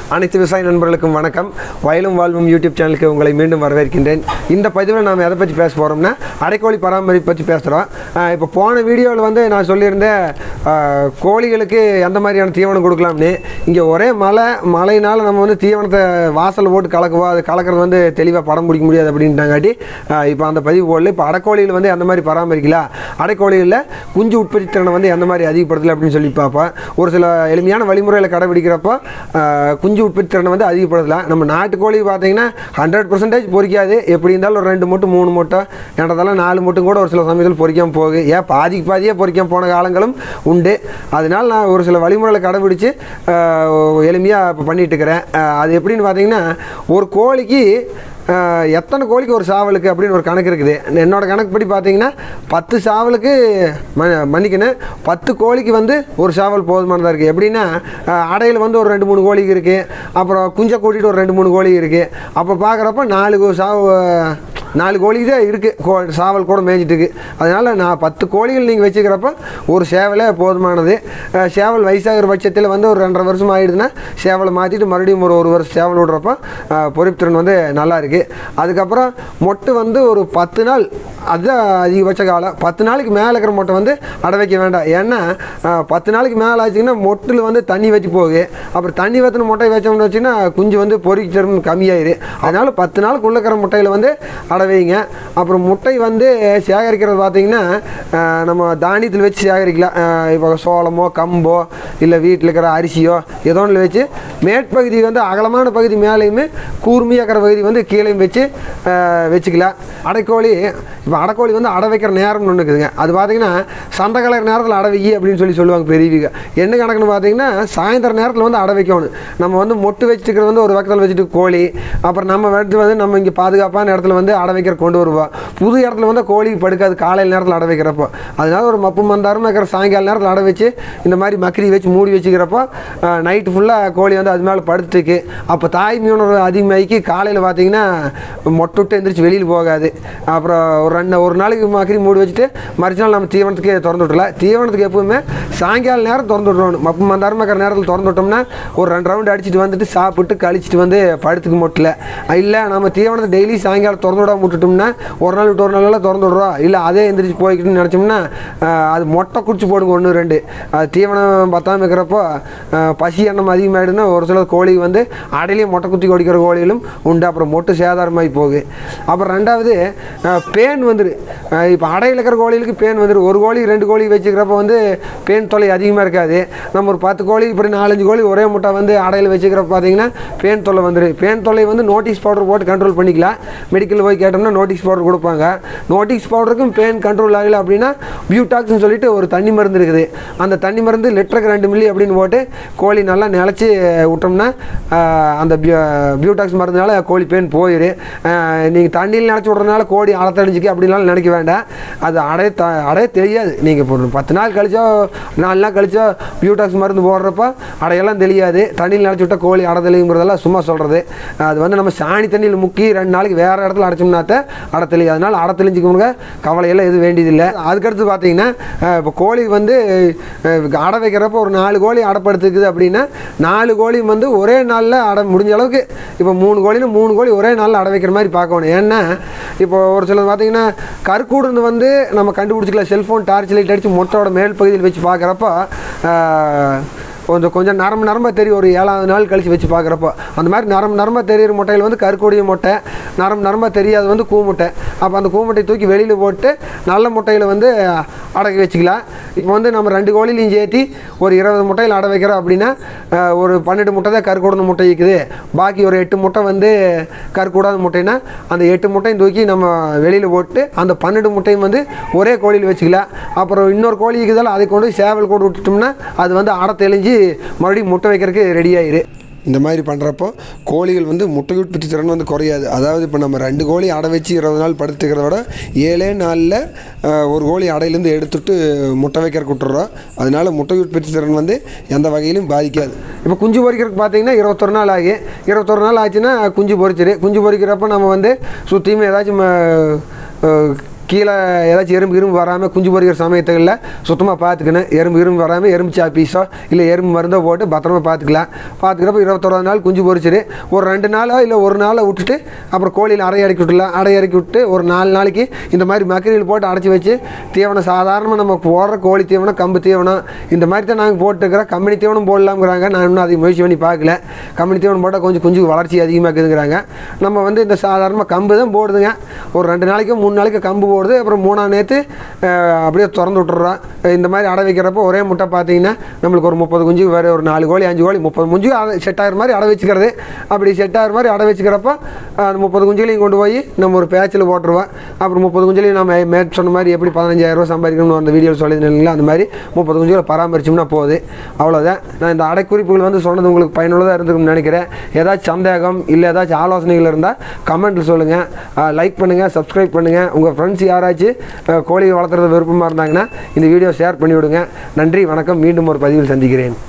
அனைத்து விவசாய நண்பர்களுக்கும் வணக்கம். வயலும் வாழ்வும் யூடியூப் சேனலுக்கு உங்களை மீண்டும் வரவேற்கின்றேன். இந்த பதிவில் நாம் எதை பற்றி பேச போகிறோம்னா அடைக்கோழி பராமரிப்பு பற்றி பேசுகிறோம். இப்போ போன வீடியோவில் வந்து நான் சொல்லியிருந்தேன் கோழிகளுக்கு எந்த மாதிரியான தீவனம் கொடுக்கலாம்னு. இங்கே ஒரே மழையினால் நம்ம வந்து தீவனத்தை வாசலில் போட்டு கலக்குவோம், அது கலக்கிறது வந்து தெளிவாக படம் பிடிக்க முடியாது அப்படின்ட்டாங்காட்டி இப்போ அந்த பதிவு போடல. இப்போ அடைக்கோழியில் வந்து எந்த மாதிரி பராமரிக்கலாம், அடைக்கோழியில் குஞ்சு உற்பத்தி திறனை வந்து எந்த மாதிரி அதிகப்படுத்தலை அப்படின்னு சொல்லி பார்ப்போம். ஒரு சில எளிமையான வழிமுறையில் கடைபிடிக்கிறப்போ குஞ்சு உற்பத்தி திறனை வந்து அதிகப்படுத்தலாம். நம்ம நாட்டுக்கோழி பார்த்தீங்கன்னா 100% பொறிக்காது. எப்படி இருந்தாலும் ஒரு 2 மூட்டை 3 மூட்டை என்றதெல்லாம் 4 மூட்டும் கூட ஒரு சில சமயத்தில் பொறிக்காமல் போகுது. ஏன் பாதியே பொறிக்காமல் போன காலங்களும் உண்டு. அதனால் நான் ஒரு சில வழிமுறைகளை கடைபிடித்து எளிமையாக இப்போ பண்ணிகிட்டு இருக்கிறேன். அது எப்படின்னு பார்த்தீங்கன்னா, ஒரு கோழிக்கு எத்தனை கோழிக்கு ஒரு சாவலுக்கு அப்படின்னு ஒரு கணக்கு இருக்குது. என்னோடய கணக்குப்படி பார்த்தீங்கன்னா 10 சாவலுக்கு மன்னிக்கணும் 10 கோழிக்கு வந்து ஒரு சாவல் போதுமானதாக இருக்குது. எப்படின்னா அடையில் வந்து ஒரு 2-3 கோழிக்கு இருக்குது, அப்புறம் குஞ்சை கூட்டிகிட்டு ஒரு 2-3 கோழி இருக்குது. அப்போ பார்க்குறப்ப 4 கோழி தான் இருக்குது, சாவல் கூட மேய்ஞ்சிட்டுருக்கு. அதனால் நான் 10 கோழிகள் நீங்கள் வச்சுக்கிறப்ப ஒரு சேவலே போதுமானது. சேவல் வயசாகிற பட்சத்தில் வந்து ஒரு 2.5 வருஷம் ஆகிடுதுன்னா சேவலை மாற்றிட்டு மறுபடியும் ஒரு வருஷம் சேவல் விடுறப்ப பொறிப்புத்திறன் வந்து நல்லா இருக்குது. அதுக்கப்புறம் மொட்டு வந்து ஒரு 10 நாள், அதுதான் அதிகபட்ச காலம். 10 நாளைக்கு மேலே இருக்கிற மொட்டை வந்து அடை வைக்க வேண்டாம். ஏன்னா 10 நாளைக்கு மேலே ஆச்சுங்கன்னா மொட்டில் வந்து தண்ணி வச்சு போகுது. அப்புறம் தண்ணி வற்றின மொட்டை வச்சோம்னு வச்சுன்னா குஞ்சு வந்து பொறித்திறன் கம்மியாயிரு. அதனால் 10 நாளுக்கு உள்ள இருக்கிற முட்டையில் வந்து அடை வைங்க. அப்புறம் முட்டை வந்து சேகரிக்கிறது பார்த்திங்கன்னா நம்ம தானியத்தில் வச்சு சேகரிக்கலாம். இப்போ சோளமோ கம்போ இல்லை வீட்டில் இருக்கிற அரிசியோ ஏதோ ஒன்று வச்சு மேற்பகுதி வந்து அகலமான பகுதி மேலேயுமே கூர்மையாக இருக்கிற பகுதி வந்து கீழேயும் வச்சுக்கலாம். அடைக்கோழி இப்போ அடைக்கோழி வந்து அடை வைக்கிற நேரம்னு ஒன்று இருக்குதுங்க. அது பார்த்திங்கன்னா சந்தை கலர் நேரத்தில் அடை வைக்கி அப்படின்னு சொல்லுவாங்க பெரியவங்க. என்ன கணக்குன்னு பார்த்தீங்கன்னா சாயந்தர நேரத்தில் வந்து அடை வைக்கணும். நம்ம வந்து மொட்டு வச்சுருக்கிறது வந்து ஒரு பக்கத்தில் வச்சுட்டு கோழி, அப்புறம் நம்ம எடுத்து வந்து நம்ம இங்கே பாதுகாப்பான இடத்துல வந்து அடை வைக்கிற கொண்டு வருவோம். புது இடத்துல வந்து கோழி படுக்காது காலையில் நேரத்தில் அடை வைக்கிறப்போ. அதனால ஒரு மப்பு மந்தாரமாக இருக்கிற சாயங்கால நேரத்தில் அடை வச்சு இந்த மாதிரி மக்கரி வச்சு மூடி வச்சுக்கிறப்போ நைட்டு ஃபுல்லாக கோழி வந்து அது மேலே படுத்துக்கு. அப்போ தாய் மீனுணர்வு அதிகமாகி காலையில் பார்த்தீங்கன்னா மொட்டை விட்டு எந்திரிச்சு வெளியில் போகாது. அப்புறம் ஒரு நாளைக்கு மக்கரி மூடி வச்சுட்டு மறுநாள் நம்ம தீவனத்துக்கு திறந்து விட்டுலாம். தீவனத்துக்கு எப்பவுமே சாயங்கால நேரம் திறந்து விட்றோம். மப்பு மந்தாரமாக இருக்கிற நேரத்தில் திறந்து விட்டோம்னா ஒரு 2 ரவுண்டு அடிச்சுட்டு வந்துட்டு சாப்பிட்டு கழிச்சிட்டு வந்து படுத்துக்கு மொட்டில். இல்லை நம்ம தீவனத்தை டெய்லி சாயங்காலம் திறந்து விடாம விட்டுட்டோம்னா ஒரு நாள் விட்டு ஒரு நாளெல்லாம் திறந்து விட்றோம். இல்லை அதே எந்திரிச்சு போய்கிட்டுன்னு நினச்சோம்னா அது மொட்டை குடிச்சு போடுங்க 1-2. அது தீவனம் பத்தாமல் இருக்கிறப்போ பசி எண்ணம் அதிகமாகிடுதுன்னா ஒரு சில கோழி வந்து அடையிலேயே மொட்டை குத்தி குடிக்கிற கோழிகளும் உண்டு. அப்புறம் மொட்டை சேதாரமாகி போகுது. அப்புறம் 2வது பேன் வந்துடு. இப்போ அடையில் இருக்கிற கோழிகளுக்கு பேன் வந்துடும். ஒரு கோழி 2 கோழி வச்சுக்கிறப்ப வந்து பேன் தொல்லை அதிகமாக இருக்காது. நம்ம ஒரு 10 கோழி இப்படி 4-5 கோழி ஒரே முட்டை வந்து அடையில் வச்சுக்கிறப்ப பார்த்தீங்கன்னா பேன் தொல்லை வந்துடும். பேன் தொல்லை வந்து நோட்டீஸ் பவுடர் போட்டு கண்ட்ரோல் பண்ணிக்கலாம். மெடிக்கலில் போய் கேட்டோம்னா நோட்டீஸ் பவுடர் கொடுப்பாங்க. நோட்டீஸ் பவுடருக்கும் பேன் கண்ட்ரோல் ஆகலை அப்படின்னா பியூடாக்ஸ்னு சொல்லிட்டு ஒரு தண்ணி மருந்து இருக்குது. அந்த தண்ணி மருந்து லிட்டருக்கு 2 மில்லி அப்படின்னு போட்டு கோழி நல்லா நினச்சி விட்டோம்னா அந்த பியூடாக்ஸ் மருந்துனால கோழி பேன் போயிடும். நீங்கள் தண்ணியில் நினச்சி விட்றதுனால கோழி அடைத்தடிஞ்சிக்கு அப்படின்னாலும் நினைக்க வேண்டாம். அது அடைய தெரியாது. நீங்கள் இப்போ 10 நாள் கழிச்சோ 4 நாள் கழிச்சோ பியூடாக்ஸ் மருந்து போடுறப்ப அடையெல்லாம் தெரியாது. தண்ணியில் நினச்சி விட்டால் கோழி அடை தெளிவுங்கிறதெல்லாம் சும்மா சொல்கிறது. அது வந்து நம்ம சாணி தண்ணியில் முக்கி 2 நாளைக்கு வேறு இடத்துல அடைச்சோம்னாத்த அடை தெளியும். அதனால் அடை தெளிஞ்சிக்கோங்க, கவலையெல்லாம் எதுவும் வேண்டியதில்லை. அதுக்கடுத்து பார்த்தீங்கன்னா இப்போ கோழி வந்து அடை வைக்கிறப்போ ஒரு 4 கோழி அடைப்படுத்துக்குது அப்படின்னா 4 கோழி வந்து ஒரே நாளில் அடை முடிஞ்ச அளவுக்கு. இப்போ 3 கோழின்னு 3 கோழி ஒரே நாளில் அடை வைக்கிற மாதிரி பார்க்கணும். ஏன்னா இப்போ ஒரு சிலர் பார்த்தீங்கன்னா கற்கூடுன்னு வந்து நம்ம கண்டுபிடிச்சிக்கலாம். செல்ஃபோன் டார்ச் லைட் அடித்து மொட்டையோட மேல் பகுதியில் வச்சு பார்க்குறப்போ கொஞ்சம் நரம்பாக தெரியும். ஒரு 7வது நாள் கழித்து வச்சு பார்க்குறப்போ அந்த மாதிரி நரம்பாக தெரிகிற முட்டையில் வந்து கற்கூடிய முட்டை, நரம்பாக தெரியாது வந்து கூமுட்டை. அப்போ அந்த கூமுட்டையை தூக்கி வெளியில் போட்டு நல்ல முட்டையில் வந்து அடக்கி வச்சுக்கலாம். இப்போ வந்து நம்ம 2 கோழிலையும் சேர்த்தி ஒரு 20 முட்டையில் அடை வைக்கிறோம் அப்படின்னா ஒரு 12 முட்டை தான் கற்கூடன முட்டை இருக்குது. பாக்கி ஒரு 8 முட்டை வந்து கற்கூடாத முட்டைன்னா அந்த 8 முட்டையும் தூக்கி நம்ம வெளியில் போட்டு அந்த 12 முட்டையும் வந்து ஒரே கோழியில் வச்சுக்கலாம். அப்புறம் இன்னொரு கோழி இருக்குதால அதை கொண்டு சேவல் கூட விட்டுட்டோம்னா அது வந்து அடை தெளிஞ்சு மறுபடியும் முட்டை வைக்கிறதுக்கு ரெடி ஆயிரு. இந்த மாதிரி பண்ணுறப்போ கோழிகள் வந்து முட்டை உற்பத்தி திறன் வந்து குறையாது. அதாவது இப்போ நம்ம 2 கோழி அடை வச்சு 20 நாள் படுத்துக்கிறத விட 7 நாளில் ஒரு கோழி அடையிலேருந்து எடுத்துட்டு முட்டை வைக்கிறக்கு விட்டுறோம். அதனால் முட்டை உற்பத்தி திறன் வந்து எந்த வகையிலும் பாதிக்காது. இப்போ குஞ்சு பொறிக்கிறதுக்கு பார்த்தீங்கன்னா 21 நாள் ஆகி 21 நாள் ஆச்சுன்னா குஞ்சு பொறிச்சிரு. குஞ்சு பொறிக்கிறப்போ நம்ம வந்து சுற்றியுமே ஏதாச்சும் கீழே ஏதாச்சும் எறும்பு வராமல் குஞ்சு பொறிக்கிற சமயத்துகளில் சுத்தமாக பார்த்துக்கணும். எறும்பு வராமல் எறும்பு சாப்பீஸோ இல்லை எறும்பு மருந்தோ போட்டு பத்திரமா பார்த்துக்கலாம். பார்த்துக்கிறப்ப 21 நாள் குஞ்சு பொறிச்சிரு. ஒரு 2 நாளோ இல்லை ஒரு நாளை விட்டுட்டு அப்புறம் கோழியில் அடை இறக்கி விட்டுலாம். அடை இறக்கி விட்டு ஒரு 4 நாளைக்கு இந்த மாதிரி மக்கரியில் போட்டு அடைச்சி வச்சு தீவனம் சாதாரணமாக நம்ம போடுற கோழி தீவனம் கம்பு தீவனம் இந்த மாதிரி தான் நாங்கள் போட்டுருக்கிறோம். கம்பெனி தீவனம் போடலாம்ங்கிறாங்க. நான் இன்னும் அதை முயற்சி பண்ணி பார்க்கல. கம்பெனி தீவனம் போட்டால் கொஞ்சம் குஞ்சு வளர்ச்சி அதிகமாக இருக்குதுங்கிறாங்க. நம்ம வந்து இந்த சாதாரணமாக கம்பு தான் போடுதுங்க. ஒரு 2 நாளைக்கு 3 நாளைக்கு கம்பு போடுது. அப்புறம் 3ஆம் நேற்று அப்படியே திறந்து விட்டுறோம். இந்த மாதிரி அடை வைக்கிறப்போ ஒரே முட்டை பார்த்தீங்கன்னா நம்மளுக்கு ஒரு 30 குஞ்சு வேறு ஒரு 4 கோழி 5 கோழி 30 குஞ்சு செட் ஆகிற மாதிரி அடை வச்சுக்கிறது. அப்படி செட் ஆகிற மாதிரி அடை வச்சுக்கிறப்போ அந்த 30 குஞ்சுகளையும் கொண்டு போய் நம்ம ஒரு பேச்சில் போட்டுருவோம். அப்புறம் 30 குஞ்சுலையும் நம்ம மேட் சொன்ன மாதிரி எப்படி 15,000 ரூபா சம்பாதிக்கணும்னு அந்த வீடியோவில் சொல்லியிருந்தீங்களா அந்த மாதிரி 30 குஞ்சுகளை பராமரிச்சோம்னா போகுது. அவ்வளோதான். நான் இந்த அடை குறிப்புகள் வந்து சொன்னது உங்களுக்கு பயனுள்ளதாக இருந்திருக்கும்னு நினைக்கிறேன். ஏதாச்சும் சந்தேகம் இல்லை ஏதாச்சும் ஆலோசனைகள் இருந்தால் கமெண்ட்டில் சொல்லுங்கள். லைக் பண்ணுங்கள், சப்ஸ்கிரைப் பண்ணுங்கள். உங்கள் ஃப்ரெண்ட்ஸ் யாராச்சும் கோழி வளர்த்துறது விருப்பமாக இருந்தாங்கன்னா இந்த வீடியோ ஷேர் பண்ணிவிடுங்க. நன்றி, வணக்கம். மீண்டும் ஒரு பதிவில் சந்திக்கிறேன்.